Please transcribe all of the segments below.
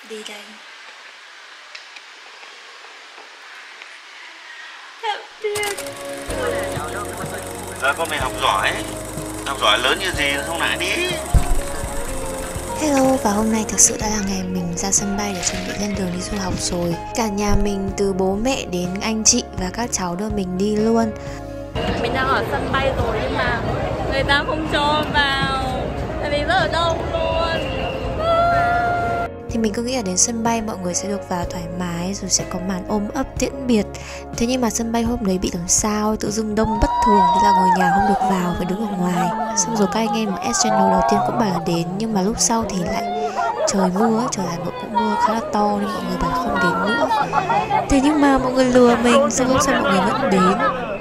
Đi đây. Dạ con mày học giỏi lớn như gì không lại đi. Hello, và hôm nay thực sự đã là ngày mình ra sân bay để chuẩn bị lên đường đi du học rồi. Cả nhà mình từ bố mẹ đến anh chị và các cháu đưa mình đi luôn. Mình đang ở sân bay rồi nhưng mà người ta không cho vào, tại vì rất là đông luôn. Thì mình cứ nghĩ là đến sân bay mọi người sẽ được vào thoải mái, rồi sẽ có màn ôm ấp tiễn biệt. Thế nhưng mà sân bay hôm đấy bị làm sao, tự dưng đông bất thường, thế là người nhà không được vào, phải đứng ở ngoài. Xong rồi các anh em ở S-Channel đầu tiên cũng bảo là đến, nhưng mà lúc sau thì lại trời mưa, trời Hà Nội cũng mưa khá là to nên mọi người bảo không đến nữa. Thế nhưng mà mọi người lừa mình, xong lúc sau mọi người vẫn đến.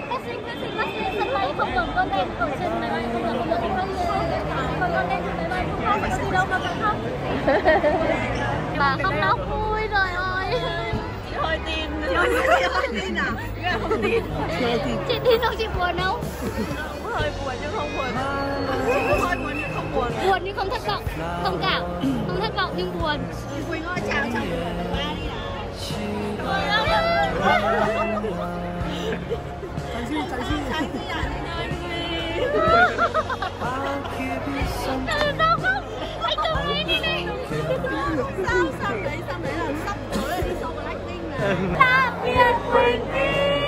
Bà khóc lóc vui rồi ơi. Chị hơi tin. Chị hơi tin à? Không tin. Chị tin không, chị buồn không? Hơi buồn nhưng không buồn. Hơi buồn nhưng không buồn. Buồn nhưng không thất vọng. Không cảm. Không thất vọng nhưng buồn. Quỳnh ơi chào xong rồi ba đi nào. Chạy gì à? Sao không? Anh cầm lấy đi này. Sao đấy là sắp tới là show Blackpink này. Tạm biệt Quỳnh Thi.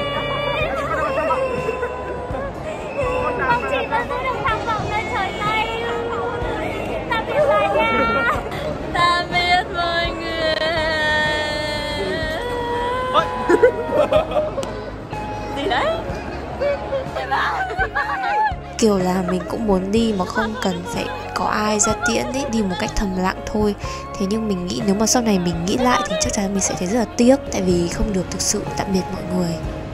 Mong chị vẫn giữ được tham vọng lên trời Tây. Tạm biệt cả nhà. Tạm biệt mọi người. Gì đấy? Kiểu là mình cũng muốn đi mà không cần phải có ai ra tiễn ấy, đi một cách thầm lặng thôi. Thế nhưng mình nghĩ nếu mà sau này mình nghĩ lại thì chắc chắn mình sẽ thấy rất là tiếc, tại vì không được thực sự tạm biệt mọi người.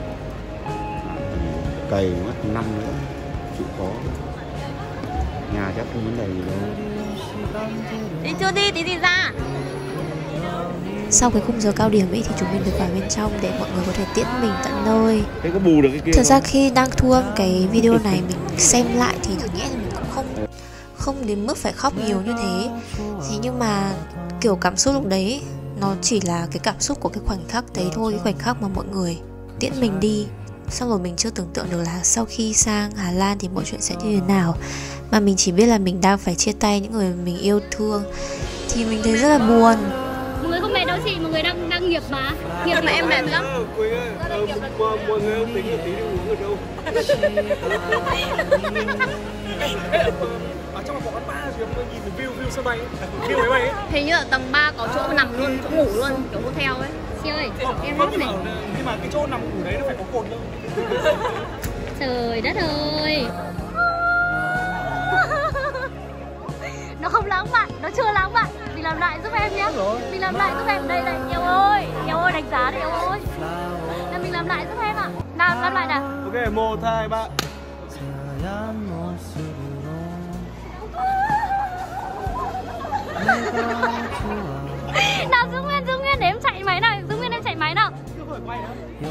Cày mất năm nữa chịu khó. Nhà chắc không vấn đề gì đâu. Đi chưa đi, tí gì ra. Sau cái khung giờ cao điểm ấy thì chúng mình được vào bên trong để mọi người có thể tiễn mình tận nơi. Thế có bù được cái kia? Thật ra khi đang thu âm cái video này mình xem lại thì thực nhẽ là mình cũng không đến mức phải khóc nhiều như thế. Thế nhưng mà kiểu cảm xúc lúc đấy nó chỉ là cái cảm xúc của cái khoảnh khắc đấy thôi, cái khoảnh khắc mà mọi người tiễn mình đi. Xong rồi mình chưa tưởng tượng được là sau khi sang Hà Lan thì mọi chuyện sẽ như thế nào. Mà mình chỉ biết là mình đang phải chia tay những người mình yêu thương. Thì mình thấy rất là buồn. Mọi người không mệt đâu chị, mọi người đang nghiệp mà. Nghiệp mà em mệt lắm. Quỳnh ơi, mọi người không tính là tí đi uống ở đâu. Ở trong một quán bar thì em nhìn thấy view sân bay, view máy bay ấy. Hình như ở tầng 3 có chỗ nằm luôn, chỗ ngủ luôn, kiểu hotel ấy. Chị ơi, em hát này. Nhưng mà cái chỗ nằm ngủ đấy nó phải có cồn đâu. Trời đất ơi. Nó không lãng mạn, nó chưa lãng mạn. Mình làm lại giúp em nhé. Mình làm lại giúp em. Đây này, yêu ơi đánh giá đi yêu ơi. Là mình làm lại giúp em ạ. Nào, làm lại nào. Ok, 1, 2, 3. Nào Dương Nguyên để em chạy máy nào. Dương Nguyên em chạy máy nào. Chưa phải quay nữa.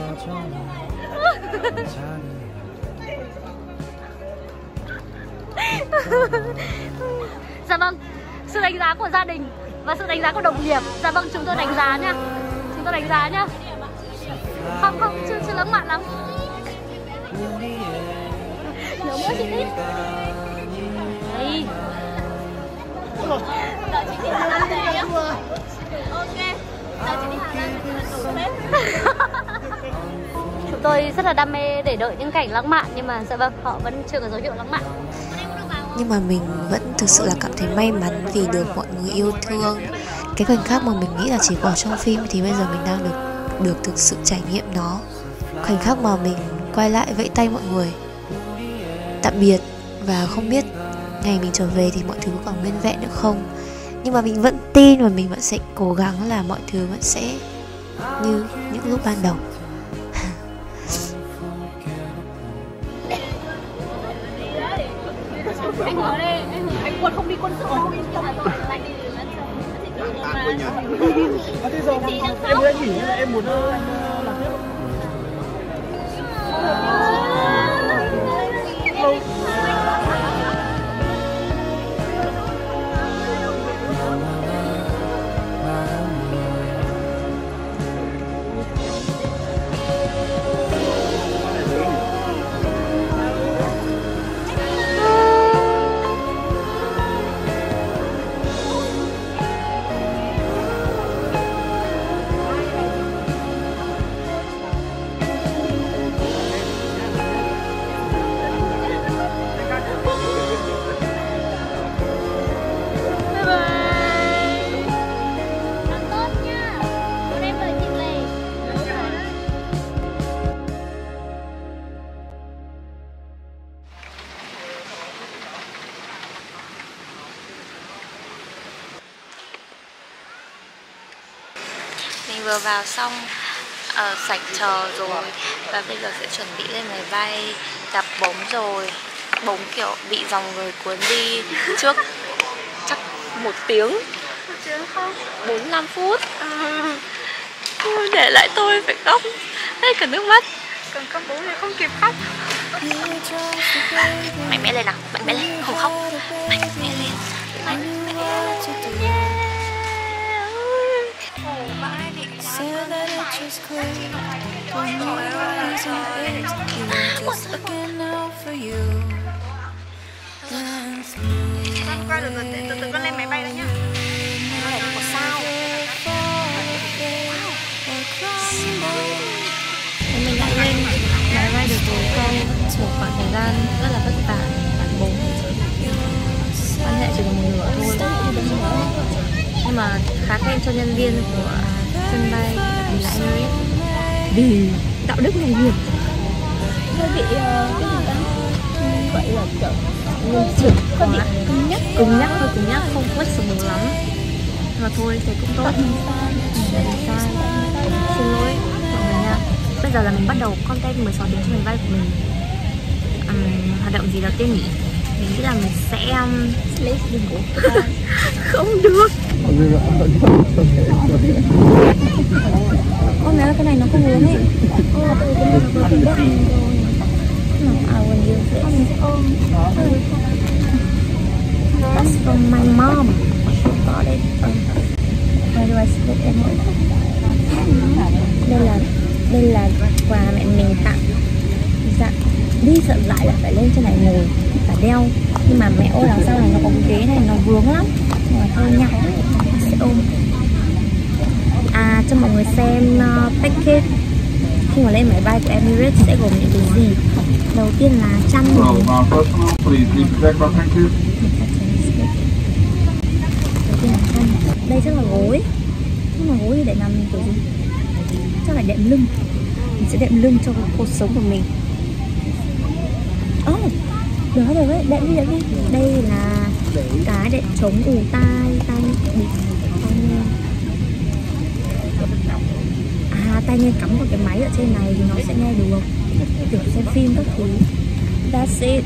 Dạ vâng, sự đánh giá của gia đình và sự đánh giá của đồng nghiệp. Dạ vâng, chúng tôi đánh giá nha. Chúng tôi đánh giá nha. Không, chưa lãng mạn lắm. Nhớ mỗi chị đi. Đây. Đợi chị đi Hà Lan về nhá. Ok. Đợi chị đi Hà Lan về lần đầu Tết. Chúng tôi rất là đam mê để đợi những cảnh lãng mạn, nhưng mà dạ vâng, họ vẫn chưa có dấu hiệu lãng mạn. Nhưng mà mình vẫn thực sự là cảm thấy may mắn vì được mọi người yêu thương. Cái khoảnh khắc mà mình nghĩ là chỉ có ở trong phim thì bây giờ mình đang được thực sự trải nghiệm nó. Khoảnh khắc mà mình quay lại vẫy tay mọi người tạm biệt, và không biết ngày mình trở về thì mọi thứ còn nguyên vẹn nữa không. Nhưng mà mình vẫn tin và mình vẫn sẽ cố gắng là mọi thứ vẫn sẽ như những lúc ban đầu. Anh hứa đây, anh quân không đi quân sự đâu, yên tâm. Thế giờ em muốn anh nghỉ hay là em muốn anh làm tiếp? Mình vừa vào xong sảnh chờ rồi và bây giờ sẽ chuẩn bị lên máy bay. Đạp bống rồi, bống kiểu bị dòng người cuốn đi trước chắc 1 tiếng. 1 tiếng không? 45 phút. Để lại tôi phải khóc hết cả nước mắt. Còn con bố thì không kịp khóc. Mạnh mẽ lên nào, mạnh mẽ lên, không khóc. Mạnh mẽ lên, mạnh mẽ lên. Con qua được rồi, từ từ con lên máy bay đó nhá. Nó này có sao? Mình đã lên máy bay được rồi sau một khoảng thời gian rất là vất vả, phản bố quan hệ chỉ còn một nửa thôi, nhưng mà khá khen cho nhân viên của sân bay là Emirates vì đạo đức nghề nghiệp. Hơi bị cái gì ta? Vậy là kiểu trực có bị cứng nhắc không flexible lắm, nhưng mà thôi thì cũng tốt. Sai xin lỗi mọi người nha. Bây giờ là mình bắt đầu content 16 tiếng trên máy bay của mình. Hoạt động gì đầu tiên nhỉ? Mình nghĩ là mình sẽ không được. Con nói là cái này nó không uống ấy. Cái này nó có không biết rồi. That's from my mom. Got it. Where do I split them? Đây là quà mẹ mình tặng. Dạ, đi sợ lại là phải lên trên này ngồi, phải đeo. Nhưng mà mẹ ơi đằng sau này nó có cái ghế này nó vướng lắm. Nhưng mà thôi nha, sẽ ôm. Cho mọi người xem package khi mà lên máy bay của Emirates sẽ gồm những cái gì. Đầu tiên là chăn này. Đầu tiên là chăn. Đây chắc là gối. Nhưng mà gối thì để nằm kiểu gì? Chắc là đệm lưng. Mình sẽ đệm lưng cho cuộc sống của mình. Được rồi đấy, đệm đi. Đây là cái đệm chống ù tai bịt. Tai nghe cắm vào cái máy ở trên này thì nó sẽ nghe được, kiểu xem phim các thứ. That's it.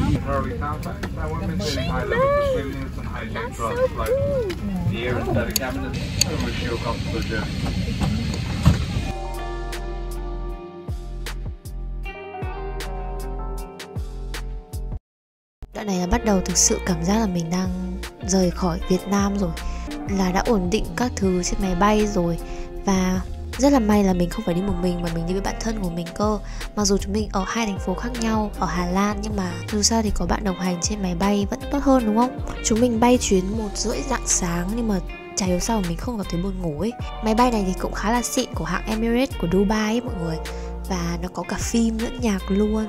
Đoạn này là bắt đầu thực sự cảm giác là mình đang rời khỏi Việt Nam rồi, là đã ổn định các thứ trên máy bay rồi. Và rất là may là mình không phải đi một mình mà mình đi với bạn thân của mình cơ. Mặc dù chúng mình ở 2 thành phố khác nhau ở Hà Lan, nhưng mà dù sao thì có bạn đồng hành trên máy bay vẫn tốt hơn đúng không? Chúng mình bay chuyến 1:30 rạng sáng nhưng mà chả hiểu sao mà mình không có thấy buồn ngủ ấy. Máy bay này thì cũng khá là xịn, của hãng Emirates của Dubai ấy mọi người. Và nó có cả phim lẫn nhạc luôn.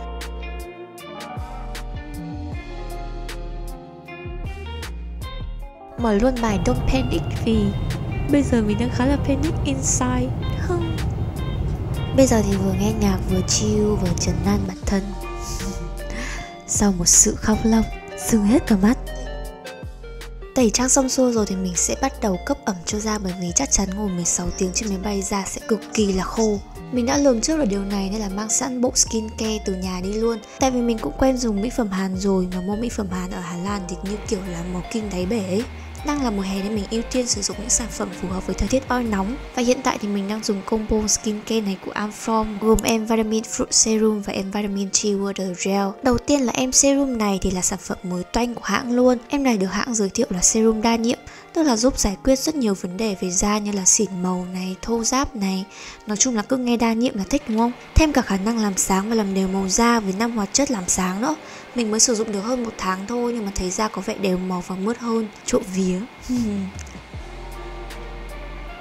Mở luôn bài Don't Panic vì bây giờ mình đang khá là panic inside. Bây giờ thì vừa nghe nhạc vừa chill vừa trấn an bản thân. Sau một sự khóc lóc sưng hết cả mắt. Tẩy trang xong xuôi rồi thì mình sẽ bắt đầu cấp ẩm cho da, bởi vì chắc chắn ngồi 16 tiếng trên máy bay da sẽ cực kỳ là khô. Mình đã lường trước được điều này nên là mang sẵn bộ skincare từ nhà đi luôn. Tại vì mình cũng quen dùng mỹ phẩm Hàn rồi, mà mua mỹ phẩm Hàn ở Hà Lan thì như kiểu là màu kinh đáy bể ấy. Đang là mùa hè nên mình ưu tiên sử dụng những sản phẩm phù hợp với thời tiết oi nóng. Và hiện tại thì mình đang dùng combo skincare này của Amform, gồm Envitamine Fruit Serum và Envitamine Tea Water Gel. Đầu tiên là em serum này thì là sản phẩm mới toanh của hãng luôn. Em này được hãng giới thiệu là serum đa nhiệm, tức là giúp giải quyết rất nhiều vấn đề về da như là xỉn màu này, thô ráp này. Nói chung là cứ nghe đa nhiệm là thích đúng không? Thêm cả khả năng làm sáng và làm đều màu da với 5 hoạt chất làm sáng nữa. Mình mới sử dụng được hơn 1 tháng thôi nhưng mà thấy da có vẻ đều màu và mướt hơn, trộm vía.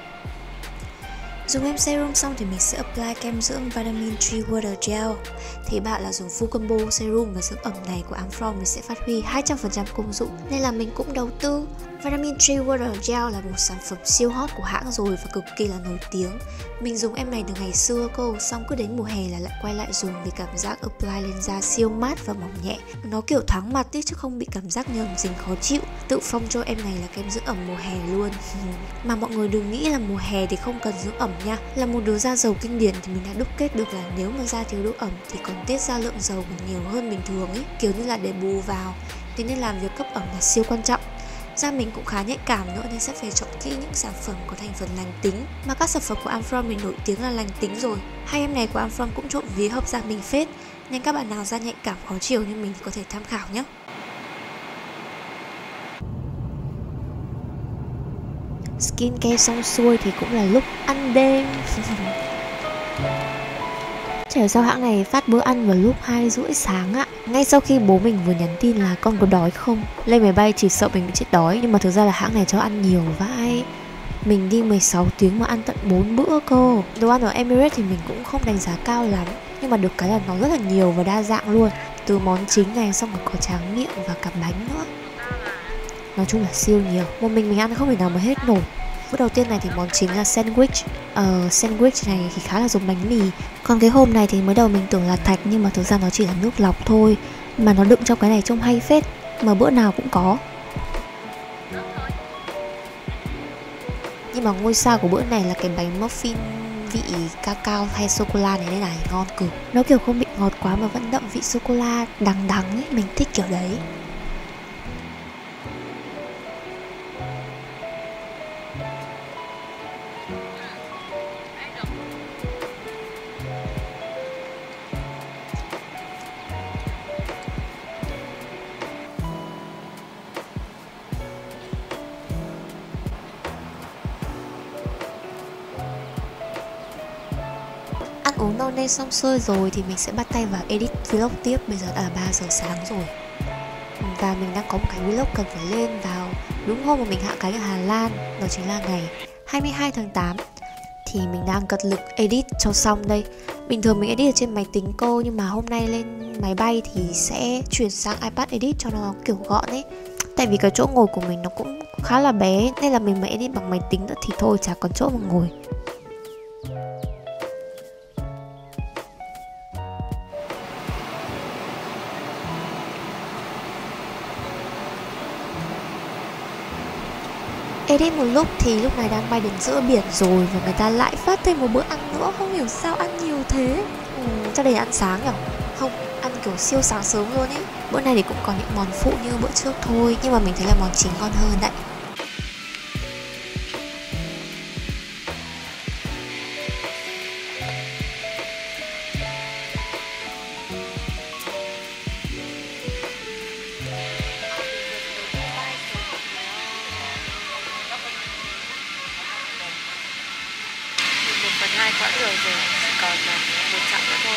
Dùng em serum xong thì mình sẽ apply kem dưỡng Vitamin Tree Water Gel. Thì thì bạn là dùng full combo serum và dưỡng ẩm này của Amphrom mình sẽ phát huy 200% công dụng, nên là mình cũng đầu tư. Vitamin Tree Water Gel là một sản phẩm siêu hot của hãng rồi và cực kỳ là nổi tiếng. Mình dùng em này từ ngày xưa cô, xong cứ đến mùa hè là lại quay lại dùng vì cảm giác apply lên da siêu mát và mỏng nhẹ. Nó kiểu thoáng mặt ý, chứ không bị cảm giác nhờn dính khó chịu. Tự phong cho em này là kem dưỡng ẩm mùa hè luôn. Mà mọi người đừng nghĩ là mùa hè thì không cần dưỡng ẩm nha. Là một đứa da dầu kinh điển thì mình đã đúc kết được là nếu mà da thiếu độ ẩm thì còn tiết ra lượng dầu còn nhiều hơn bình thường ấy, kiểu như là để bù vào. Thế nên làm việc cấp ẩm là siêu quan trọng. Da mình cũng khá nhạy cảm nữa nên sẽ phải chọn kỹ những sản phẩm có thành phần lành tính. Mà các sản phẩm của Amphrom mình nổi tiếng là lành tính rồi. Hai em này của Amphrom cũng trộm vía hợp da mình phết, nên các bạn nào da nhạy cảm khó chịu như mình thì có thể tham khảo nhé. Skincare xong xuôi thì cũng là lúc ăn đêm. Chả sao hãng này phát bữa ăn vào lúc 2:30 sáng ạ. Ngay sau khi bố mình vừa nhắn tin là con có đói không. Lên máy bay chỉ sợ mình bị chết đói, nhưng mà thực ra là hãng này cho ăn nhiều vãi. Mình đi 16 tiếng mà ăn tận 4 bữa cơ. Đồ ăn ở Emirates thì mình cũng không đánh giá cao lắm, nhưng mà được cái là nó rất là nhiều và đa dạng luôn. Từ món chính này xong rồi có tráng miệng và cả bánh nữa. Nói chung là siêu nhiều. Một mình ăn không thể nào mà hết nổi. Bữa đầu tiên này thì món chính là sandwich. Sandwich này thì khá là giống bánh mì. Còn cái hộp này thì mới đầu mình tưởng là thạch, nhưng mà thực ra nó chỉ là nước lọc thôi. Mà nó đựng trong cái này trông hay phết, mà bữa nào cũng có. Nhưng mà ngôi sao của bữa này là cái bánh muffin vị cacao hay sô-cô-la này, đây này ngon cực. Nó kiểu không bị ngọt quá mà vẫn đậm vị sô-cô-la đắng đắng ấy, mình thích kiểu đấy. Ăn uống no nê xong xuôi rồi thì mình sẽ bắt tay vào edit vlog tiếp. Bây giờ đã là 3 giờ sáng rồi. Và mình đang có một cái vlog cần phải lên vào đúng hôm mà mình hạ cánh ở Hà Lan. Đó chính là ngày 22 tháng 8. Thì mình đang cật lực edit cho xong đây. Bình thường mình edit ở trên máy tính cô, nhưng mà hôm nay lên máy bay thì sẽ chuyển sang iPad edit cho nó kiểu gọn ấy. Tại vì cái chỗ ngồi của mình nó cũng khá là bé, nên là mình mà edit bằng máy tính nữa thì thôi chả còn chỗ mà ngồi. Edit một lúc thì lúc này đang bay đến giữa biển rồi, và người ta lại phát thêm một bữa ăn nữa, không hiểu sao ăn nhiều thế. Chắc đây là ăn sáng nhỉ? Không, ăn kiểu siêu sáng sớm luôn ý. Bữa này thì cũng có những món phụ như bữa trước thôi, nhưng mà mình thấy là món chính ngon hơn đấy. Hai quãng đường rồi, còn một chặng nữa thôi.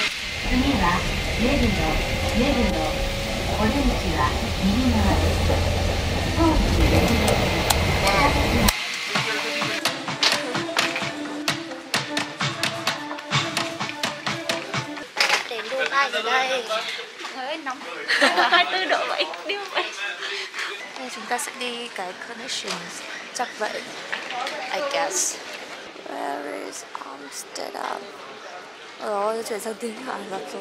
Đến Dubai rồi đây. Hơi nóng. 24 độ vậy, điêu vậy. Nên chúng ta sẽ đi cái Connections, chắc vậy, I guess. Where is Amsterdam? Rồi, chuyển sang tiếng Ả Rập rồi.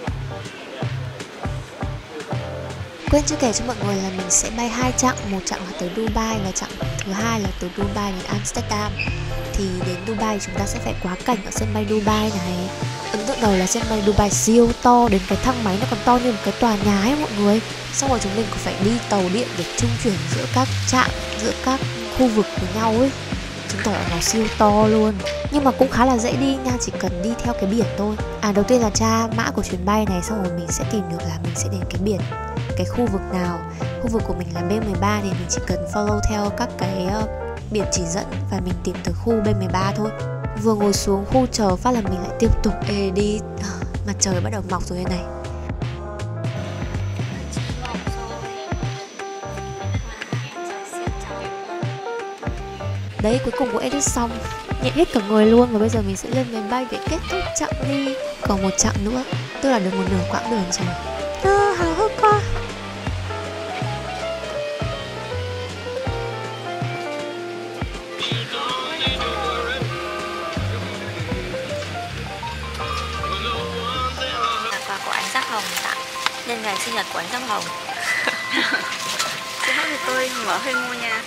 Quên chưa kể cho mọi người là mình sẽ bay 2 chặng, một chặng là tới Dubai và chặng thứ hai là từ Dubai đến Amsterdam. Thì đến Dubai chúng ta sẽ phải quá cảnh ở sân bay Dubai này. Ấn tượng đầu là sân bay Dubai siêu to, đến cái thang máy nó còn to như một cái tòa nhà ấy mọi người. Xong rồi chúng mình còn phải đi tàu điện để trung chuyển giữa các trạm, giữa các khu vực với nhau ấy. Chứng tỏ nó siêu to luôn. Nhưng mà cũng khá là dễ đi nha, chỉ cần đi theo cái biển thôi. Đầu tiên là tra mã của chuyến bay này, xong rồi mình sẽ tìm được là mình sẽ đến cái biển, cái khu vực nào. Khu vực của mình là B13 thì mình chỉ cần follow theo các cái biển chỉ dẫn và mình tìm tới khu B13 thôi. Vừa ngồi xuống khu chờ phát là mình lại tiếp tục edit. Mặt trời bắt đầu mọc rồi đây này. Đấy, cuối cùng cũng edit xong, nhẹ hết cả người luôn. Và bây giờ mình sẽ lên máy bay để kết thúc chặng đi. Còn một chặng nữa, tức là được một nửa quãng đường rồi. Háo hức quá. Quà của anh Giác Hồng tặng nhân ngày sinh nhật của anh Giác Hồng. Trước hết thì tôi mở hơi mua nha.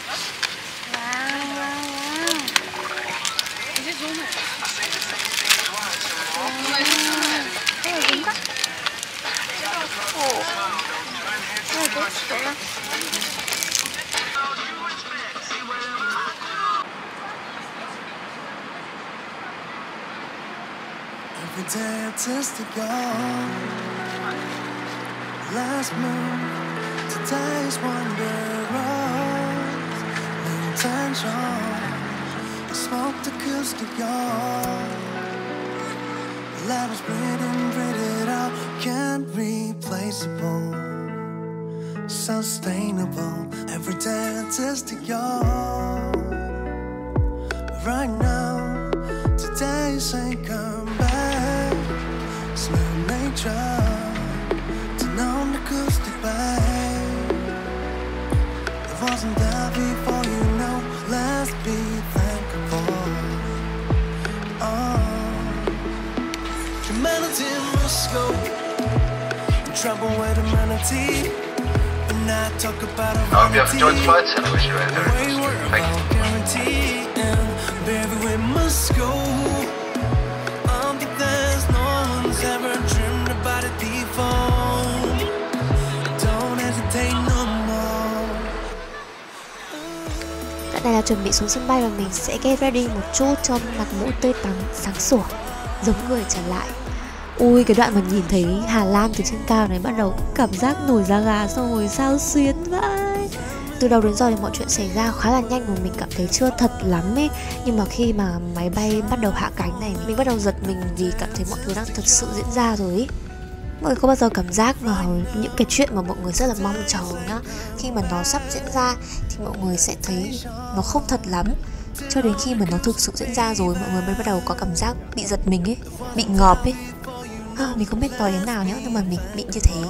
Every day I tested your last move. Today's wanderers, intention. I smoked acoustic your levels breathe it out. Can't replaceable, sustainable. Every day I tested your right now. Today's ain't come back. Smell nature, turn on the acoustic bag. It wasn't there before, you know. Let's be thankful. Oh, humanity must go. Trouble with humanity. And I talk about a I hope you have enjoyed the flight and I wish you a very good trip. Thank you. Baby, we must go. I don't think there's no one's ever dreamed about it before. Don't hesitate no more. Đoạn này là chuẩn bị xuống sân bay và mình sẽ get ready một chút cho mặt mũi tươi tắn sáng sủa, giống người trở lại. Ui, cái đoạn mà nhìn thấy Hà Lan từ trên cao này bắt đầu cảm giác nổi da gà, xong rồi sao xuyến vậy. Từ đầu đến giờ thì mọi chuyện xảy ra khá là nhanh và mình cảm thấy chưa thật lắm ấy. Nhưng mà khi mà máy bay bắt đầu hạ cánh này, mình bắt đầu giật mình vì cảm thấy mọi thứ đang thật sự diễn ra rồi ấy. Mọi người có bao giờ cảm giác mà những cái chuyện mà mọi người rất là mong chờ nhá, khi mà nó sắp diễn ra thì mọi người sẽ thấy nó không thật lắm. Cho đến khi mà nó thực sự diễn ra rồi, mọi người mới bắt đầu có cảm giác bị giật mình ấy, bị ngợp ấy. Mình không biết nói đến nào nhá, nhưng mà mình bị như thế.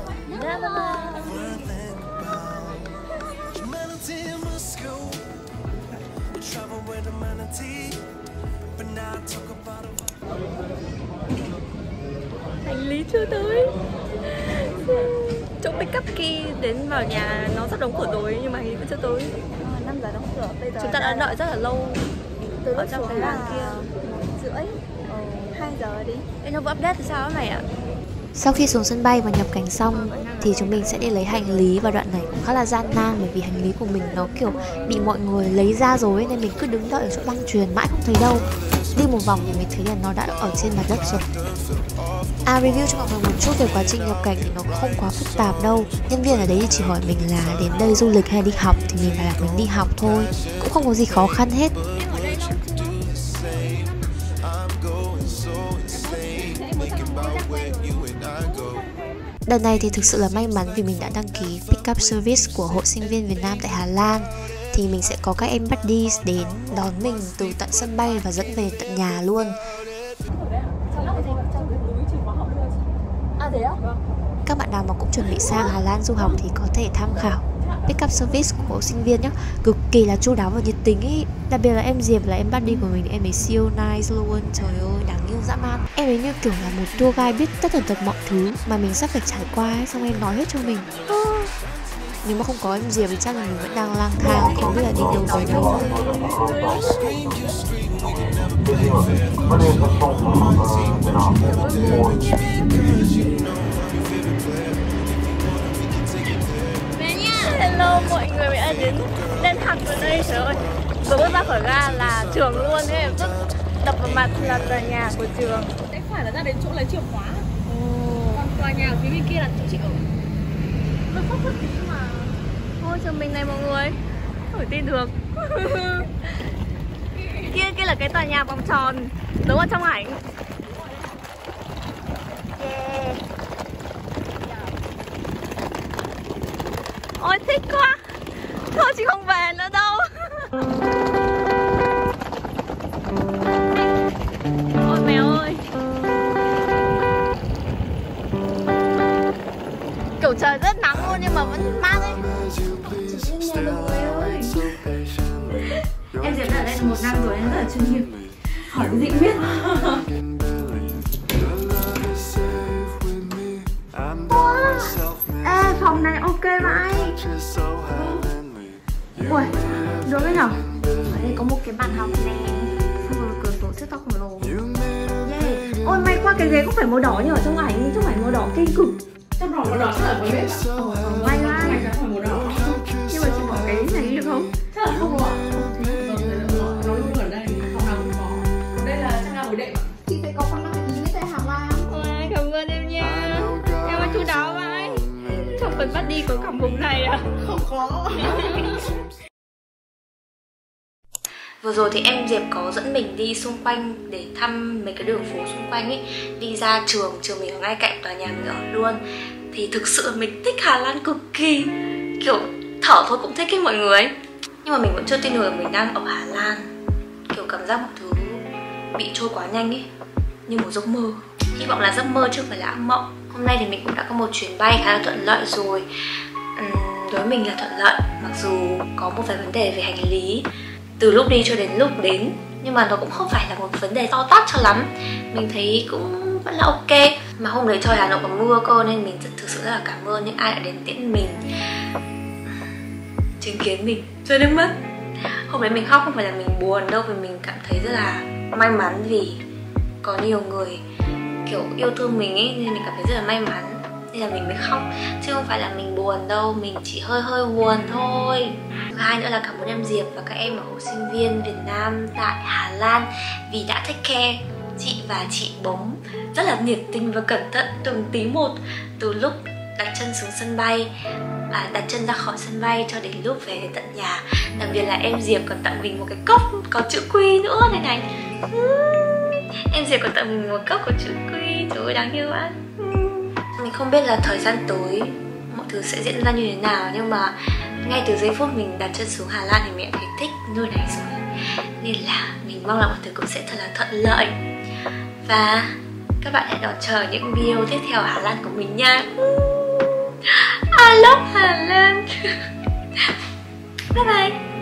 Hành lý chưa tới. Chỗ pick up key đến vào nhà nó sắp đóng cửa rồi nhưng mà hành lý vẫn chưa tới. 5 giờ đóng cửa. Bây giờ chúng ta đã đợi rất là lâu ở trong cái làng kia. 1:30, 2 giờ đi. Em nó vừa update thì sao này ạ? Sau khi xuống sân bay và nhập cảnh xong thì chúng mình sẽ đi lấy hành lý, và đoạn này cũng khá là gian nan bởi vì hành lý của mình nó kiểu bị mọi người lấy ra rồi ấy, nên mình cứ đứng đợi ở chỗ băng chuyền mãi không thấy đâu. Đi một vòng thì mình thấy là nó đã ở trên mặt đất rồi. Review cho mọi người một chút về quá trình nhập cảnh thì nó không quá phức tạp đâu. Nhân viên ở đấy thì chỉ hỏi mình là đến đây du lịch hay đi học thì mình phải là mình đi học thôi. Cũng không có gì khó khăn hết. Đợt này thì thực sự là may mắn vì mình đã đăng ký pick up service của Hội Sinh viên Việt Nam tại Hà Lan. Thì mình sẽ có các em buddies đến đón mình từ tận sân bay và dẫn về tận nhà luôn. Các bạn nào mà cũng chuẩn bị sang Hà Lan du học thì có thể tham khảo pick up service của Hội Sinh viên nhé. Cực kỳ là chu đáo và nhiệt tình ý. Đặc biệt là em Diệp là em buddy của mình, em ấy siêu nice luôn. Trời ơi, đáng yêu dã man. Em ấy như kiểu là một tour guide biết tất tần tật mọi thứ mà mình sắp phải trải qua ấy, xong em nói hết cho mình. Nếu mà không có em Diệp thì chắc là mình vẫn đang lang thang, không biết là đi đâu tới đâu. Hello mọi người, mình đã đến Den Haag ở đây. Trời ơi, vừa bước ra khỏi ga là trường luôn ấy, rất đập vào mặt là nhà của trường. Đấy phải là ra đến chỗ lấy chìa khóa. Còn tòa nhà ở phía bên kia là chỗ chị ở. Hơi phức một tí mà. Ôi trường mình này mọi người, không thể tin được. Kia là cái tòa nhà vòng tròn, đúng ở trong ảnh. Yeah. Ôi thích quá. Thôi chị không về nữa đâu. quen 1 năm rồi nên rất là chuyên nghiệp. Hỏi cái gì cũng biết. Ê, phòng này ok vãi. Ui, được đấy nhở? Ở đây có một cái bàn học nè, xong rồi cửa sổ trước to khổng lồ. Yeah. Ôi may quá cái ghế cũng phải màu đỏ như ở trong ảnh, chứ không phải màu đỏ kinh cực. Trong đỏ màu đỏ chắc là có biết ạ. May quá. May cái phải màu đỏ. Nhưng mà chị bỏ cái này được không? Chắc là không đâu ạ. Nó luôn ở đây, phòng nào cũng có. Đây là chắc là buổi đệm ạ. Chị phải có con đăng ký với tên Hàng Lam. Ôi, cảm ơn em nha. Em ơi chú đáo vãi. Trong phần bắt đi có cả vùng này à? Không có. Vừa rồi thì em Diệp có dẫn mình đi xung quanh để thăm mấy cái đường phố xung quanh ấy. Đi ra trường mình ở ngay cạnh tòa nhà mình ở luôn. Thì thực sự mình thích Hà Lan cực kỳ. Kiểu thở thôi cũng thích ấy mọi người. Nhưng mà mình vẫn chưa tin được mình đang ở Hà Lan. Kiểu cảm giác mọi thứ bị trôi quá nhanh ấy, như một giấc mơ. Hy vọng là giấc mơ chứ không phải là ác mộng. Hôm nay thì mình cũng đã có một chuyến bay khá là thuận lợi rồi. Đối với mình là thuận lợi, mặc dù có một vài vấn đề về hành lý từ lúc đi cho đến lúc đến, nhưng mà nó cũng không phải là một vấn đề to tát cho lắm. Mình thấy cũng vẫn là ok. Mà hôm đấy trời Hà Nội còn mưa cơ, nên mình thực sự rất là cảm ơn những ai đã đến tiễn mình, chứng kiến mình rơi nước mắt. Hôm đấy mình khóc không phải là mình buồn đâu, vì mình cảm thấy rất là may mắn vì có nhiều người kiểu yêu thương mình ấy, nên mình cảm thấy rất là may mắn, nên là mình mới khóc, chứ không phải là mình buồn đâu, mình chỉ hơi buồn thôi. Thứ hai nữa là cảm ơn em Diệp và các em ở hội sinh viên Việt Nam tại Hà Lan vì đã take care chị và chị Bống rất là nhiệt tình và cẩn thận từng tí một, từ lúc đặt chân xuống sân bay, đặt chân ra khỏi sân bay cho đến lúc về đến tận nhà. Đặc biệt là em Diệp còn tặng mình một cái cốc có chữ Quy nữa này này. Em Diệp còn tặng mình một cốc có chữ Quy, trời ơi đáng yêu quá. Mình không biết là thời gian tới mọi thứ sẽ diễn ra như thế nào, nhưng mà ngay từ giây phút mình đặt chân xuống Hà Lan thì mình đã thấy thích nơi này rồi. Nên là mình mong là mọi thứ cũng sẽ thật là thuận lợi. Và các bạn hãy đón chờ những video tiếp theo ở Hà Lan của mình nha. I love Hà Lan. Bye bye.